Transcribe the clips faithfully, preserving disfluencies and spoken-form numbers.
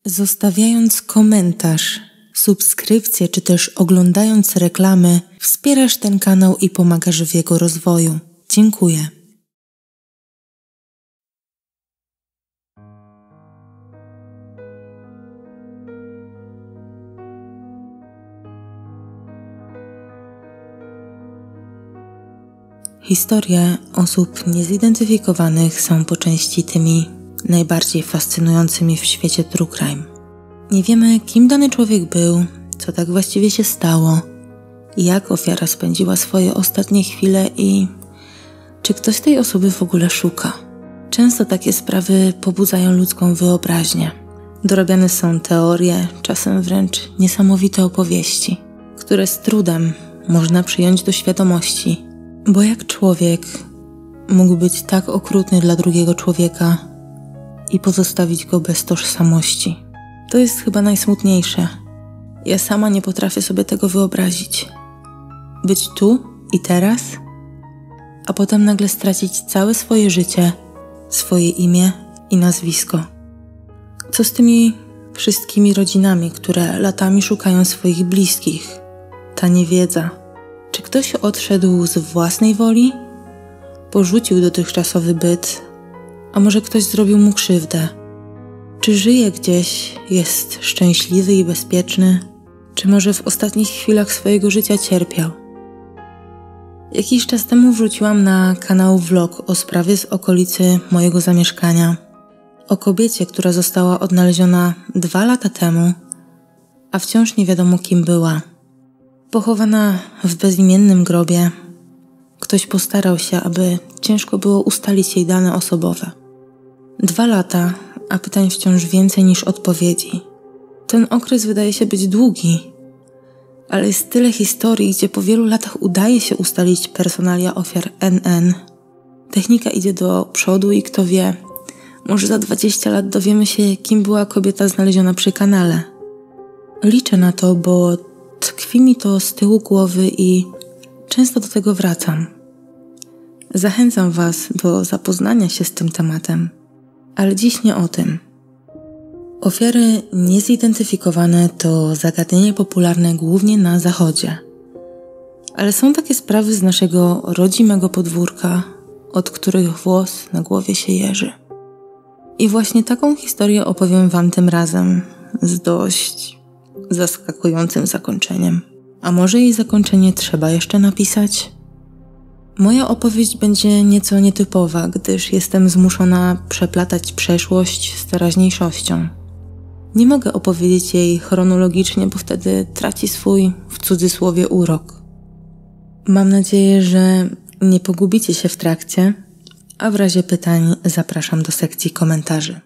Zostawiając komentarz, subskrypcję czy też oglądając reklamy, wspierasz ten kanał i pomagasz w jego rozwoju. Dziękuję. Historie osób niezidentyfikowanych są po części tymi najbardziej fascynującymi w świecie true crime. Nie wiemy, kim dany człowiek był, co tak właściwie się stało, jak ofiara spędziła swoje ostatnie chwile i czy ktoś tej osoby w ogóle szuka. Często takie sprawy pobudzają ludzką wyobraźnię. Dorabiane są teorie, czasem wręcz niesamowite opowieści, które z trudem można przyjąć do świadomości. Bo jak człowiek mógł być tak okrutny dla drugiego człowieka i pozostawić go bez tożsamości? To jest chyba najsmutniejsze. Ja sama nie potrafię sobie tego wyobrazić. Być tu i teraz, a potem nagle stracić całe swoje życie, swoje imię i nazwisko. Co z tymi wszystkimi rodzinami, które latami szukają swoich bliskich? Ta niewiedza. Czy ktoś odszedł z własnej woli? Porzucił dotychczasowy byt? A może ktoś zrobił mu krzywdę? Czy żyje gdzieś, jest szczęśliwy i bezpieczny? Czy może w ostatnich chwilach swojego życia cierpiał? Jakiś czas temu wrzuciłam na kanał vlog o sprawie z okolicy mojego zamieszkania. O kobiecie, która została odnaleziona dwa lata temu, a wciąż nie wiadomo kim była. Pochowana w bezimiennym grobie, ktoś postarał się, aby ciężko było ustalić jej dane osobowe. Dwa lata, a pytań wciąż więcej niż odpowiedzi. Ten okres wydaje się być długi, ale jest tyle historii, gdzie po wielu latach udaje się ustalić personalia ofiar N N. Technika idzie do przodu i kto wie, może za dwadzieścia lat dowiemy się, kim była kobieta znaleziona przy kanale. Liczę na to, bo tkwi mi to z tyłu głowy i często do tego wracam. Zachęcam Was do zapoznania się z tym tematem, ale dziś nie o tym. Ofiary niezidentyfikowane to zagadnienie popularne głównie na Zachodzie. Ale są takie sprawy z naszego rodzimego podwórka, od których włos na głowie się jeży. I właśnie taką historię opowiem Wam tym razem z dość zaskakującym zakończeniem. A może jej zakończenie trzeba jeszcze napisać? Moja opowieść będzie nieco nietypowa, gdyż jestem zmuszona przeplatać przeszłość z teraźniejszością. Nie mogę opowiedzieć jej chronologicznie, bo wtedy traci swój, w cudzysłowie, urok. Mam nadzieję, że nie pogubicie się w trakcie, a w razie pytań zapraszam do sekcji komentarzy.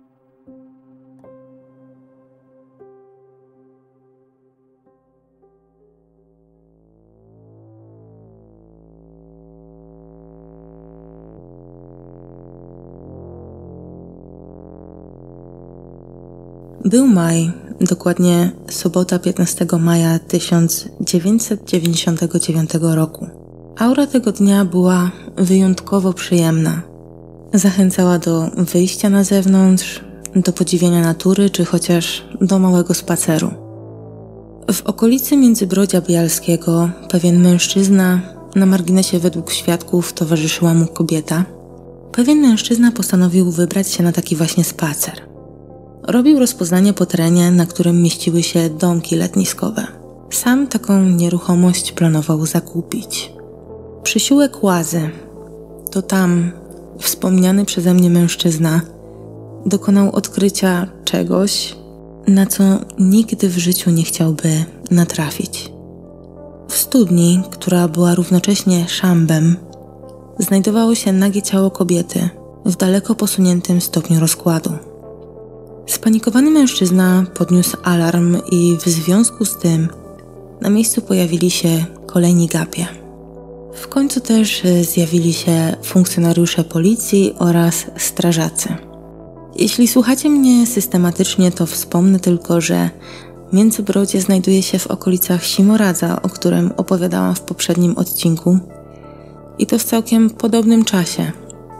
Był maj, dokładnie sobota piętnastego maja tysiąc dziewięćset dziewięćdziesiątego dziewiątego roku. Aura tego dnia była wyjątkowo przyjemna. Zachęcała do wyjścia na zewnątrz, do podziwiania natury, czy chociaż do małego spaceru. W okolicy Międzybrodzia Bialskiego pewien mężczyzna, na marginesie według świadków towarzyszyła mu kobieta, pewien mężczyzna postanowił wybrać się na taki właśnie spacer. Robił rozpoznanie po terenie, na którym mieściły się domki letniskowe. Sam taką nieruchomość planował zakupić. Przysiłek Łazy, to tam wspomniany przeze mnie mężczyzna dokonał odkrycia czegoś, na co nigdy w życiu nie chciałby natrafić. W studni, która była równocześnie szambem, znajdowało się nagie ciało kobiety w daleko posuniętym stopniu rozkładu. Spanikowany mężczyzna podniósł alarm i w związku z tym na miejscu pojawili się kolejni gapie. W końcu też zjawili się funkcjonariusze policji oraz strażacy. Jeśli słuchacie mnie systematycznie, to wspomnę tylko, że Międzybrodzie znajduje się w okolicach Simoradza, o którym opowiadałam w poprzednim odcinku, i to w całkiem podobnym czasie,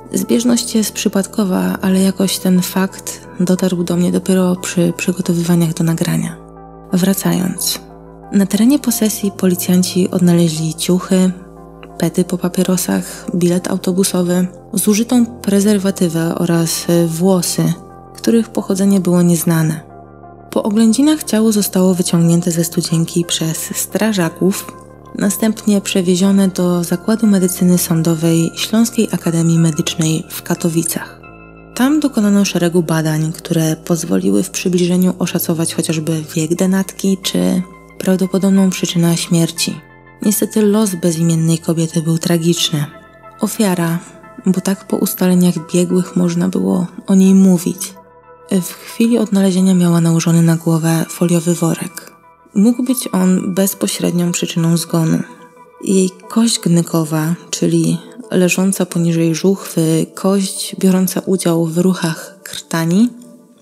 Zbieżność jest przypadkowa, ale jakoś ten fakt dotarł do mnie dopiero przy przygotowywaniach do nagrania. Wracając. Na terenie posesji policjanci odnaleźli ciuchy, pety po papierosach, bilet autobusowy, zużytą prezerwatywę oraz włosy, których pochodzenie było nieznane. Po oględzinach ciało zostało wyciągnięte ze studzienki przez strażaków, następnie przewiezione do Zakładu Medycyny Sądowej Śląskiej Akademii Medycznej w Katowicach. Tam dokonano szeregu badań, które pozwoliły w przybliżeniu oszacować chociażby wiek denatki czy prawdopodobną przyczynę śmierci. Niestety los bezimiennej kobiety był tragiczny. Ofiara, bo tak po ustaleniach biegłych można było o niej mówić, w chwili odnalezienia miała nałożony na głowę foliowy worek. Mógł być on bezpośrednią przyczyną zgonu. Jej kość gnykowa, czyli leżąca poniżej żuchwy kość biorąca udział w ruchach krtani,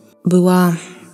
była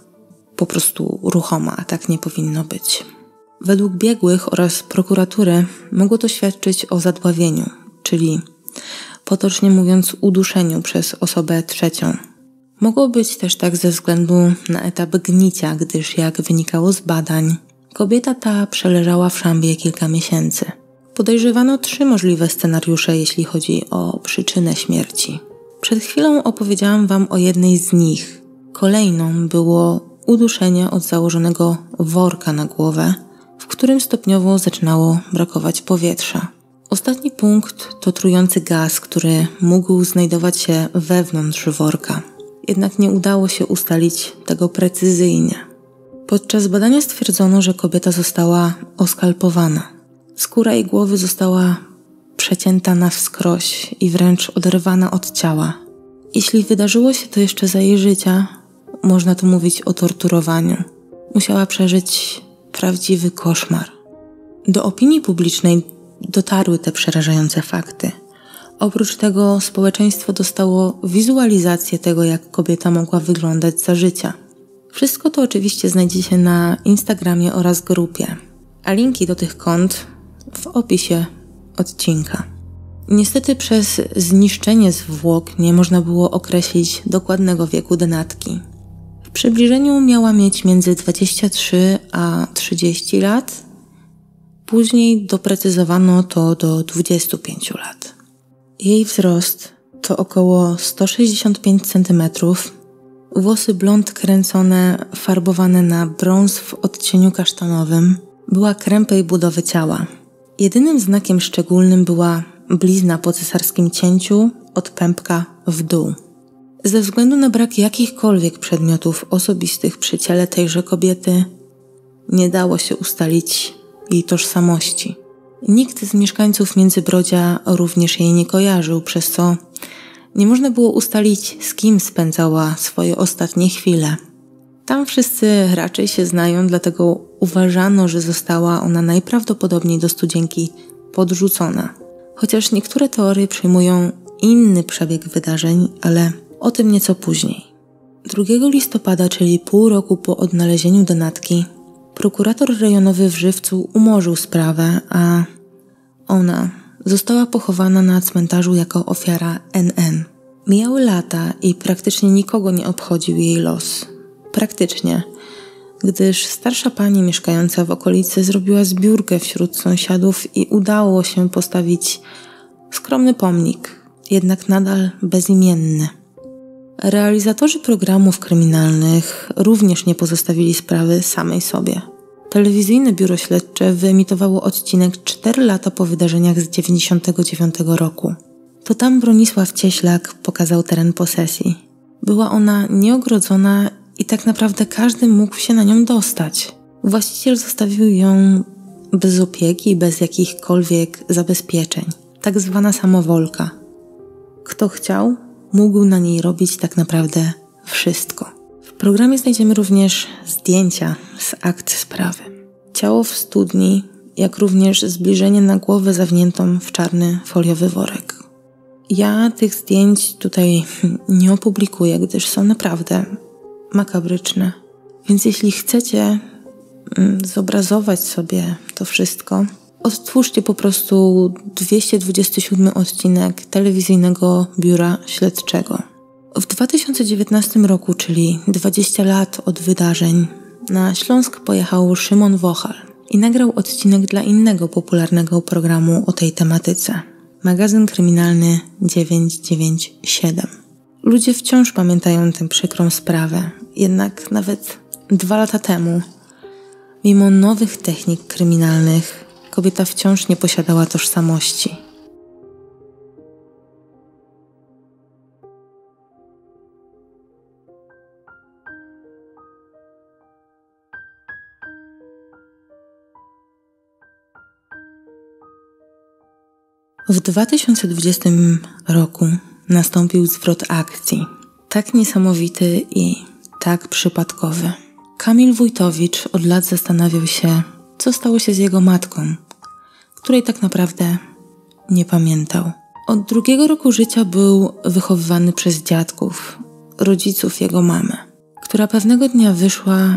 po prostu ruchoma, a tak nie powinno być. Według biegłych oraz prokuratury mogło to świadczyć o zadławieniu, czyli potocznie mówiąc uduszeniu przez osobę trzecią. Mogło być też tak ze względu na etap gnicia, gdyż jak wynikało z badań, kobieta ta przeleżała w szambie kilka miesięcy. Podejrzewano trzy możliwe scenariusze, jeśli chodzi o przyczynę śmierci. Przed chwilą opowiedziałam Wam o jednej z nich. Kolejną było uduszenie od założonego worka na głowę, w którym stopniowo zaczynało brakować powietrza. Ostatni punkt to trujący gaz, który mógł znajdować się wewnątrz worka. Jednak nie udało się ustalić tego precyzyjnie. Podczas badania stwierdzono, że kobieta została oskalpowana. Skóra jej głowy została przecięta na wskroś i wręcz oderwana od ciała. Jeśli wydarzyło się to jeszcze za jej życia, można tu mówić o torturowaniu. Musiała przeżyć prawdziwy koszmar. Do opinii publicznej dotarły te przerażające fakty. Oprócz tego społeczeństwo dostało wizualizację tego, jak kobieta mogła wyglądać za życia. Wszystko to oczywiście znajdzie się na Instagramie oraz grupie, a linki do tych kont w opisie odcinka. Niestety przez zniszczenie zwłok nie można było określić dokładnego wieku denatki. W przybliżeniu miała mieć między dwadzieścia trzy a trzydzieści lat, później doprecyzowano to do dwudziestu pięciu lat. Jej wzrost to około sto sześćdziesiąt pięć centymetrów, włosy blond kręcone, farbowane na brąz w odcieniu kasztanowym, była krępej budowy ciała. Jedynym znakiem szczególnym była blizna po cesarskim cięciu od pępka w dół. Ze względu na brak jakichkolwiek przedmiotów osobistych przy ciele tejże kobiety nie dało się ustalić jej tożsamości. Nikt z mieszkańców Międzybrodzia również jej nie kojarzył, przez co nie można było ustalić, z kim spędzała swoje ostatnie chwile. Tam wszyscy raczej się znają, dlatego uważano, że została ona najprawdopodobniej do studzienki podrzucona. Chociaż niektóre teorie przyjmują inny przebieg wydarzeń, ale o tym nieco później. drugiego listopada, czyli pół roku po odnalezieniu denatki, prokurator rejonowy w Żywcu umorzył sprawę, a ona została pochowana na cmentarzu jako ofiara N N. Mijały lata i praktycznie nikogo nie obchodził jej los. Praktycznie, gdyż starsza pani mieszkająca w okolicy zrobiła zbiórkę wśród sąsiadów i udało się postawić skromny pomnik, jednak nadal bezimienny. Realizatorzy programów kryminalnych również nie pozostawili sprawy samej sobie. Telewizyjne biuro śledcze wyemitowało odcinek cztery lata po wydarzeniach z dziewięćdziesiątego dziewiątego roku. To tam Bronisław Cieślak pokazał teren posesji. Była ona nieogrodzona i tak naprawdę każdy mógł się na nią dostać. Właściciel zostawił ją bez opieki i bez jakichkolwiek zabezpieczeń. Tak zwana samowolka. Kto chciał, mógł na niej robić tak naprawdę wszystko. W programie znajdziemy również zdjęcia z akt sprawy. Ciało w studni, jak również zbliżenie na głowę zawiniętą w czarny foliowy worek. Ja tych zdjęć tutaj nie opublikuję, gdyż są naprawdę makabryczne. Więc jeśli chcecie zobrazować sobie to wszystko, Odtwórzcie po prostu dwieście dwudziesty siódmy odcinek telewizyjnego biura śledczego. W dwa tysiące dziewiętnastym roku, czyli dwadzieścia lat od wydarzeń, na Śląsk pojechał Szymon Wochal i nagrał odcinek dla innego popularnego programu o tej tematyce. Magazyn kryminalny dziewięćset dziewięćdziesiąt siedem. Ludzie wciąż pamiętają tę przykrą sprawę, jednak nawet dwa lata temu, mimo nowych technik kryminalnych, kobieta wciąż nie posiadała tożsamości. W dwa tysiące dwudziestym roku nastąpił zwrot akcji. Tak niesamowity i tak przypadkowy. Kamil Wójtowicz od lat zastanawiał się, co stało się z jego matką, której tak naprawdę nie pamiętał. Od drugiego roku życia był wychowywany przez dziadków, rodziców jego mamy, która pewnego dnia wyszła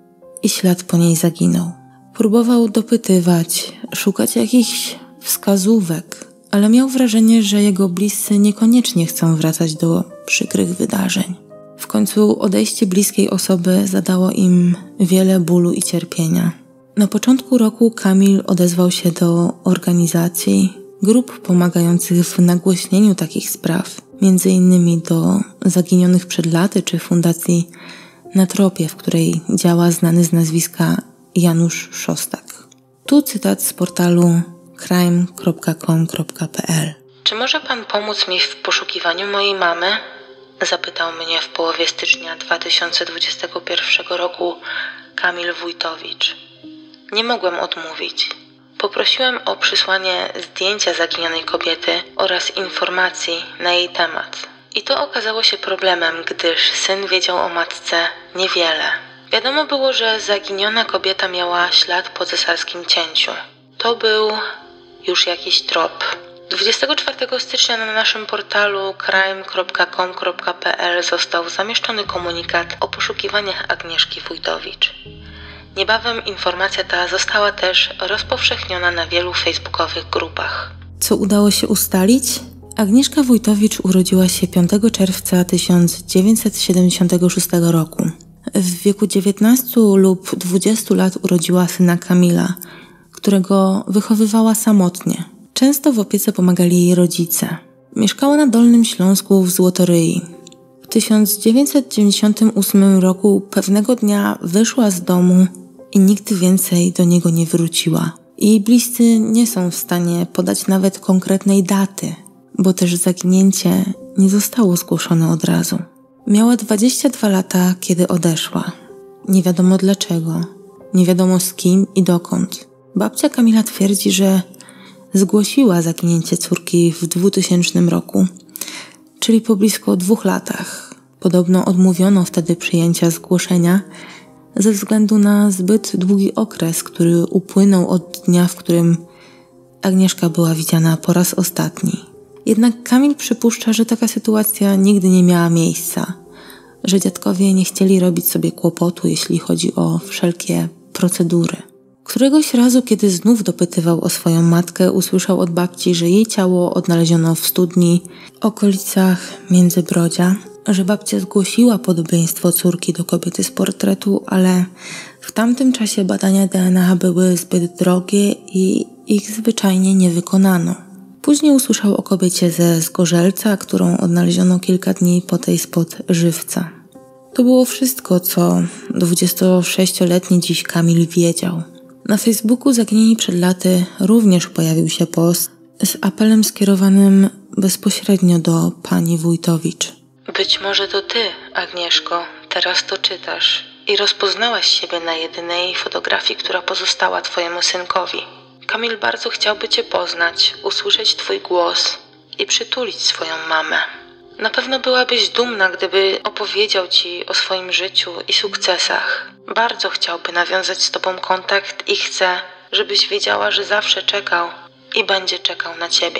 i ślad po niej zaginął. Próbował dopytywać, szukać jakichś wskazówek, ale miał wrażenie, że jego bliscy niekoniecznie chcą wracać do przykrych wydarzeń. W końcu odejście bliskiej osoby zadało im wiele bólu i cierpienia. Na początku roku Kamil odezwał się do organizacji, grup pomagających w nagłośnieniu takich spraw, między innymi do Zaginionych przed laty czy Fundacji Na tropie, w której działa znany z nazwiska Janusz Szostak. Tu cytat z portalu crime kropka com kropka p l. Czy może pan pomóc mi w poszukiwaniu mojej mamy? Zapytał mnie w połowie stycznia dwa tysiące dwudziestego pierwszego roku Kamil Wójtowicz. Nie mogłem odmówić. Poprosiłem o przysłanie zdjęcia zaginionej kobiety oraz informacji na jej temat. I to okazało się problemem, gdyż syn wiedział o matce niewiele. Wiadomo było, że zaginiona kobieta miała ślad po cesarskim cięciu. To był już jakiś trop. dwudziestego czwartego stycznia na naszym portalu crime kropka com kropka p l został zamieszczony komunikat o poszukiwaniach Agnieszki Wójtowicz. Niebawem informacja ta została też rozpowszechniona na wielu facebookowych grupach. Co udało się ustalić? Agnieszka Wójtowicz urodziła się piątego czerwca tysiąc dziewięćset siedemdziesiątego szóstego roku. W wieku dziewiętnastu lub dwudziestu lat urodziła syna Kamila, którego wychowywała samotnie. Często w opiece pomagali jej rodzice. Mieszkała na Dolnym Śląsku w Złotoryi. W tysiąc dziewięćset dziewięćdziesiątym ósmym roku pewnego dnia wyszła z domu i nigdy więcej do niego nie wróciła. Jej bliscy nie są w stanie podać nawet konkretnej daty, bo też zaginięcie nie zostało zgłoszone od razu. Miała dwadzieścia dwa lata, kiedy odeszła. Nie wiadomo dlaczego, nie wiadomo z kim i dokąd. Babcia Kamila twierdzi, że zgłosiła zaginięcie córki w dwutysięcznym roku, czyli po blisko dwóch latach. Podobno odmówiono wtedy przyjęcia zgłoszenia ze względu na zbyt długi okres, który upłynął od dnia, w którym Agnieszka była widziana po raz ostatni. Jednak Kamil przypuszcza, że taka sytuacja nigdy nie miała miejsca, że dziadkowie nie chcieli robić sobie kłopotu, jeśli chodzi o wszelkie procedury. Któregoś razu, kiedy znów dopytywał o swoją matkę, usłyszał od babci, że jej ciało odnaleziono w studni w okolicach Międzybrodzia, że babcia zgłosiła podobieństwo córki do kobiety z portretu, ale w tamtym czasie badania D N A były zbyt drogie i ich zwyczajnie nie wykonano. Później usłyszał o kobiecie ze Zgorzelca, którą odnaleziono kilka dni po tej spod Żywca. To było wszystko, co dwudziestosześcioletni dziś Kamil wiedział. Na Facebooku Zaginieni przed laty również pojawił się post z apelem skierowanym bezpośrednio do pani Wójtowicz. Być może to ty, Agnieszko, teraz to czytasz i rozpoznałaś siebie na jedynej fotografii, która pozostała twojemu synkowi. Kamil bardzo chciałby cię poznać, usłyszeć twój głos i przytulić swoją mamę. Na pewno byłabyś dumna, gdyby opowiedział ci o swoim życiu i sukcesach. Bardzo chciałby nawiązać z tobą kontakt i chce, żebyś wiedziała, że zawsze czekał i będzie czekał na ciebie.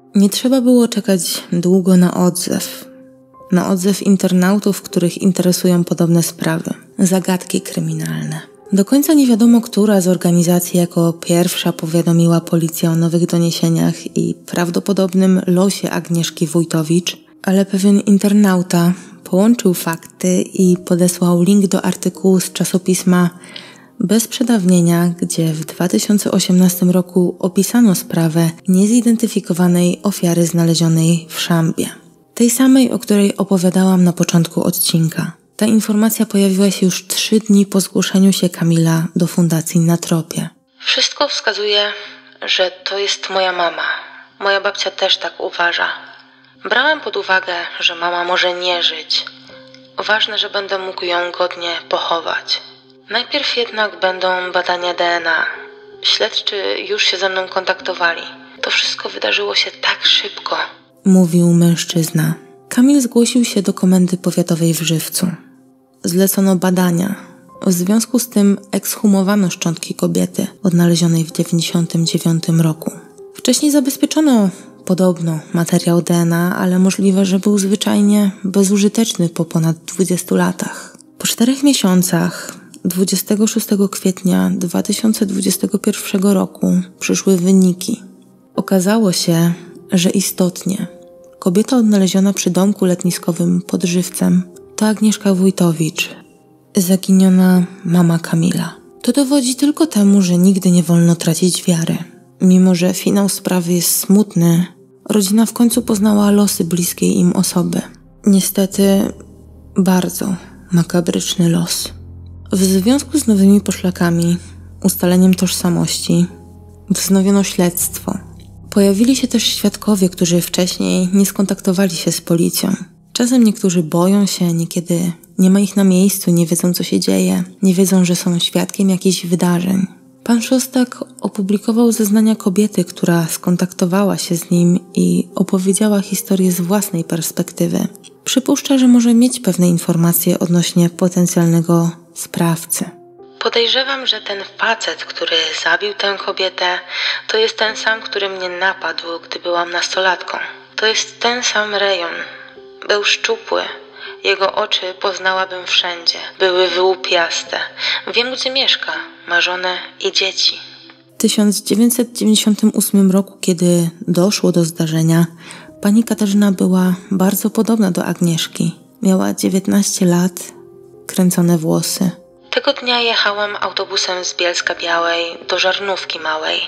Nie trzeba było czekać długo na odzew. Na odzew internautów, których interesują podobne sprawy. Zagadki kryminalne. Do końca nie wiadomo, która z organizacji jako pierwsza powiadomiła policję o nowych doniesieniach i prawdopodobnym losie Agnieszki Wójtowicz, ale pewien internauta połączył fakty i podesłał link do artykułu z czasopisma Bez Przedawnienia, gdzie w dwa tysiące osiemnastym roku opisano sprawę niezidentyfikowanej ofiary znalezionej w szambie. Tej samej, o której opowiadałam na początku odcinka. Ta informacja pojawiła się już trzy dni po zgłoszeniu się Kamila do Fundacji Na Tropie. Wszystko wskazuje, że to jest moja mama. Moja babcia też tak uważa. Brałem pod uwagę, że mama może nie żyć. Ważne, że będę mógł ją godnie pochować. Najpierw jednak będą badania D N A. Śledczy już się ze mną kontaktowali. To wszystko wydarzyło się tak szybko. Mówił mężczyzna. Kamil zgłosił się do komendy powiatowej w Żywcu. Zlecono badania. W związku z tym ekshumowano szczątki kobiety odnalezionej w dziewięćdziesiątym dziewiątym roku. Wcześniej zabezpieczono podobno materiał D N A, ale możliwe, że był zwyczajnie bezużyteczny po ponad dwudziestu latach. Po czterech miesiącach, dwudziestego szóstego kwietnia dwa tysiące dwudziestego pierwszego roku, przyszły wyniki. Okazało się, że istotnie kobieta odnaleziona przy domku letniskowym pod Żywcem to Agnieszka Wójtowicz, zaginiona mama Kamila. To dowodzi tylko temu, że nigdy nie wolno tracić wiary. Mimo że finał sprawy jest smutny, rodzina w końcu poznała losy bliskiej im osoby. Niestety bardzo makabryczny los. W związku z nowymi poszlakami, ustaleniem tożsamości, wznowiono śledztwo. Pojawili się też świadkowie, którzy wcześniej nie skontaktowali się z policją. Czasem niektórzy boją się, niekiedy nie ma ich na miejscu, nie wiedzą, co się dzieje, nie wiedzą, że są świadkiem jakichś wydarzeń. Pan Szostak opublikował zeznania kobiety, która skontaktowała się z nim i opowiedziała historię z własnej perspektywy. Przypuszcza, że może mieć pewne informacje odnośnie potencjalnego sprawcy. Podejrzewam, że ten facet, który zabił tę kobietę, to jest ten sam, który mnie napadł, gdy byłam nastolatką. To jest ten sam rejon. Był szczupły. Jego oczy poznałabym wszędzie. Były wyłupiaste. Wiem, gdzie mieszka. Ma żonę i dzieci. W tysiąc dziewięćset dziewięćdziesiątym ósmym roku, kiedy doszło do zdarzenia, pani Katarzyna była bardzo podobna do Agnieszki. Miała dziewiętnaście lat, kręcone włosy. Tego dnia jechałam autobusem z Bielska-Białej do Żarnówki Małej.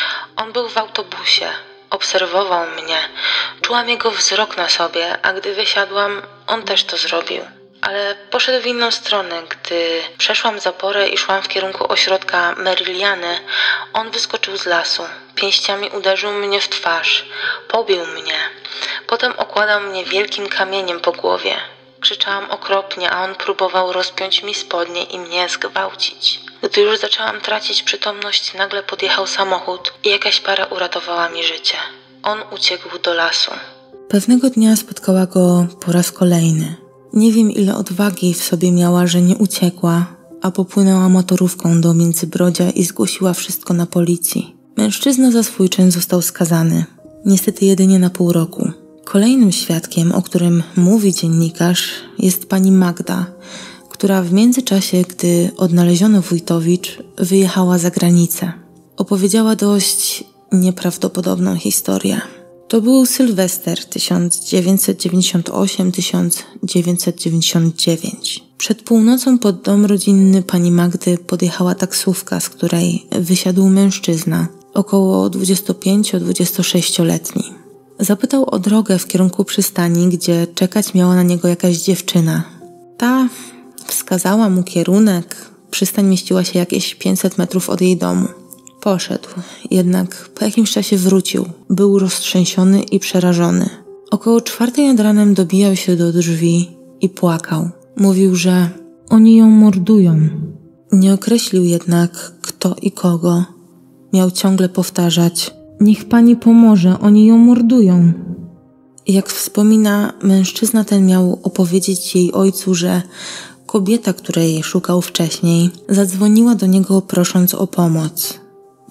On był w autobusie. Obserwował mnie. Czułam jego wzrok na sobie, a gdy wysiadłam, on też to zrobił. Ale poszedł w inną stronę. Gdy przeszłam zaporę i szłam w kierunku ośrodka Meriliany, on wyskoczył z lasu. Pięściami uderzył mnie w twarz. Pobił mnie. Potem okładał mnie wielkim kamieniem po głowie. Krzyczałam okropnie, a on próbował rozpiąć mi spodnie i mnie zgwałcić. Gdy już zaczęłam tracić przytomność, nagle podjechał samochód i jakaś para uratowała mi życie. On uciekł do lasu. Pewnego dnia spotkała go po raz kolejny. Nie wiem, ile odwagi w sobie miała, że nie uciekła, a popłynęła motorówką do Międzybrodzia i zgłosiła wszystko na policji. Mężczyzna za swój czyn został skazany. Niestety jedynie na pół roku. Kolejnym świadkiem, o którym mówi dziennikarz, jest pani Magda, która w międzyczasie, gdy odnaleziono Wójtowicz, wyjechała za granicę. Opowiedziała dość nieprawdopodobną historię. To był Sylwester tysiąc dziewięćset dziewięćdziesiąty ósmy do tysiąc dziewięćset dziewięćdziesiątego dziewiątego. Przed północą pod dom rodzinny pani Magdy podjechała taksówka, z której wysiadł mężczyzna, około dwudziestopięcio-dwudziestosześcioletni. Zapytał o drogę w kierunku przystani, gdzie czekać miała na niego jakaś dziewczyna. Ta wskazała mu kierunek. Przystań mieściła się jakieś pięćset metrów od jej domu. Poszedł, jednak po jakimś czasie wrócił. Był roztrzęsiony i przerażony. Około czwartej nad ranem dobijał się do drzwi i płakał. Mówił, że oni ją mordują. Nie określił jednak kto i kogo. Miał ciągle powtarzać: niech pani pomoże, oni ją mordują. Jak wspomina, mężczyzna ten miał opowiedzieć jej ojcu, że kobieta, której szukał wcześniej, zadzwoniła do niego prosząc o pomoc.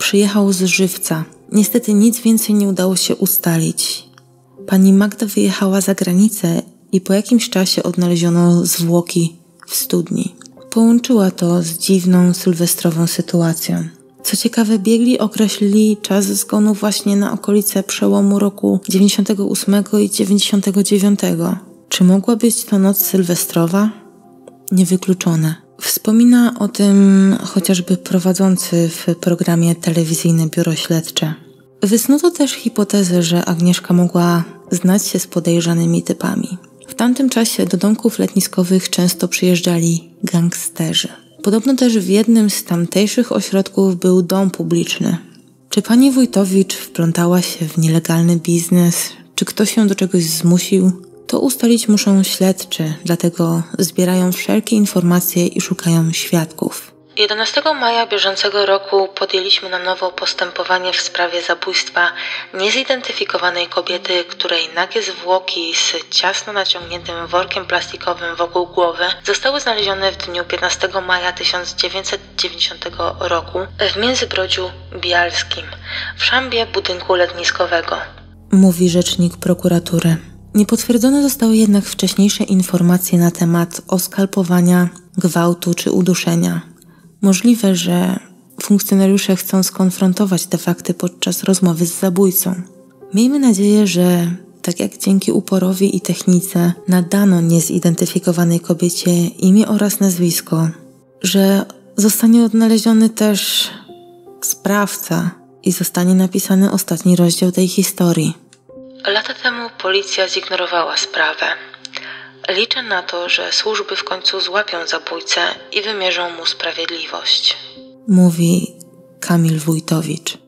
przyjechał z Żywca. Niestety nic więcej nie udało się ustalić. Pani Magda wyjechała za granicę i po jakimś czasie odnaleziono zwłoki w studni. Połączyła to z dziwną sylwestrową sytuacją. Co ciekawe, biegli określili czas zgonu właśnie na okolice przełomu roku dziewięćdziesiątego ósmego i dziewięćdziesiątego dziewiątego. Czy mogła być to noc sylwestrowa? Niewykluczone. Wspomina o tym chociażby prowadzący w programie telewizyjne Biuro Śledcze. Wysnuto też hipotezę, że Agnieszka mogła znać się z podejrzanymi typami. W tamtym czasie do domków letniskowych często przyjeżdżali gangsterzy. Podobno też w jednym z tamtejszych ośrodków był dom publiczny. Czy pani Wójtowicz wplątała się w nielegalny biznes? Czy ktoś ją do czegoś zmusił? To ustalić muszą śledczy, dlatego zbierają wszelkie informacje i szukają świadków. jedenastego maja bieżącego roku podjęliśmy na nowo postępowanie w sprawie zabójstwa niezidentyfikowanej kobiety, której nagie zwłoki z ciasno naciągniętym workiem plastikowym wokół głowy zostały znalezione w dniu piętnastego maja tysiąc dziewięćset dziewięćdziesiątego roku w Międzybrodziu Bialskim, w szambie budynku letniskowego. Mówi rzecznik prokuratury. Nie potwierdzone zostały jednak wcześniejsze informacje na temat oskalpowania, gwałtu czy uduszenia. Możliwe, że funkcjonariusze chcą skonfrontować te fakty podczas rozmowy z zabójcą. Miejmy nadzieję, że tak jak dzięki uporowi i technice nadano niezidentyfikowanej kobiecie imię oraz nazwisko, że zostanie odnaleziony też sprawca i zostanie napisany ostatni rozdział tej historii. Lata temu policja zignorowała sprawę. Liczę na to, że służby w końcu złapią zabójcę i wymierzą mu sprawiedliwość. Mówi Kamil Wójtowicz.